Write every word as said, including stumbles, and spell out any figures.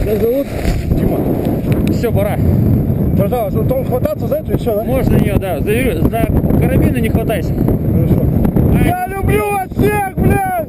Как зовут? Дима. Все, пора. Братан, что там хвататься за это и все, да? Можно нее, да. За, за карабина не хватайся. Хорошо. Ай. Я люблю вас всех, блядь!